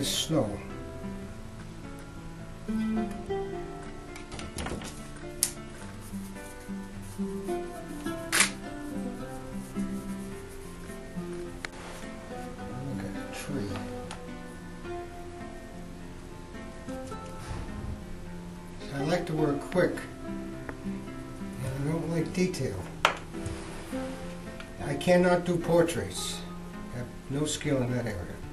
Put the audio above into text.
this snow. Look at the tree. I like to work quick, and I don't like detail. I cannot do portraits. I have no skill in that area.